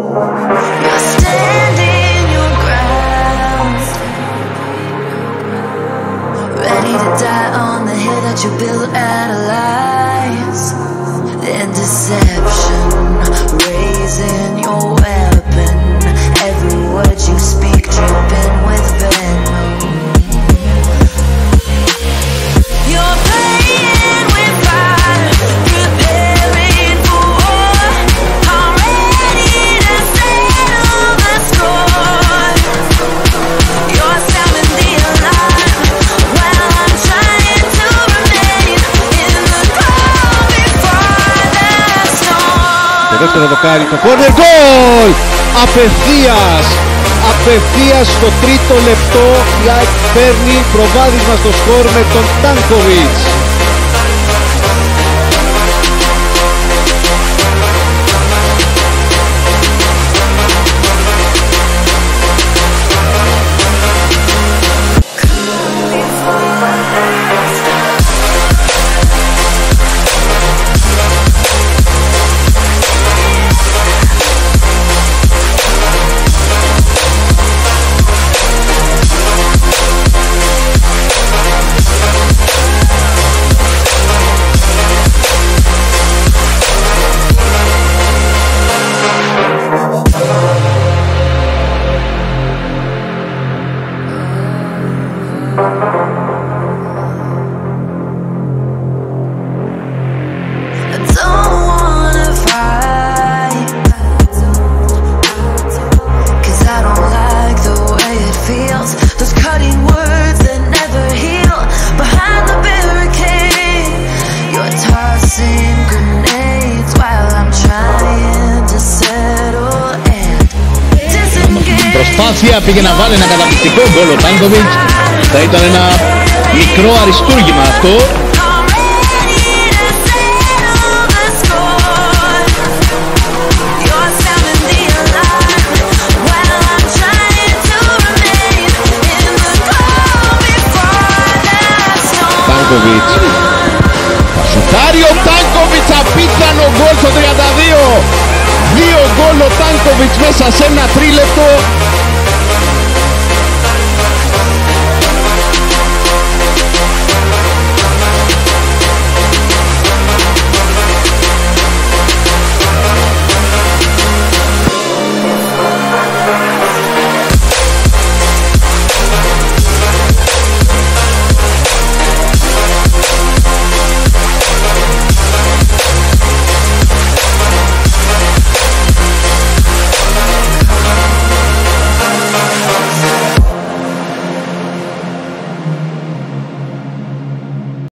You're standing your ground, ready to die on the hill that you built out of lies and deception, raising your weapon, every word you speak dripping with venom. You're playing with fire, preparing for war. I'm ready to settle the score. You're sounding the alarm while I'm trying to remain in the calm before the storm. Το δεύτερο δοκάρι, το corner goal! Απευθείας στο τρίτο λεπτό η ΑΕΚ παίρνει προβάδισμα στο σκορ με τον Tankovic. Προσπάθεια πήγε να βάλει ένα καταπληκτικό γκολ ο Tankovic. Θα ήταν ένα μικρό αριστούργημα αυτό. Tankovic. Θα σουτάρει ο Tankovic, απίθανο γκολ στο 32. 2 γκολ ο Tankovic μέσα σε ένα τρίλεπτο.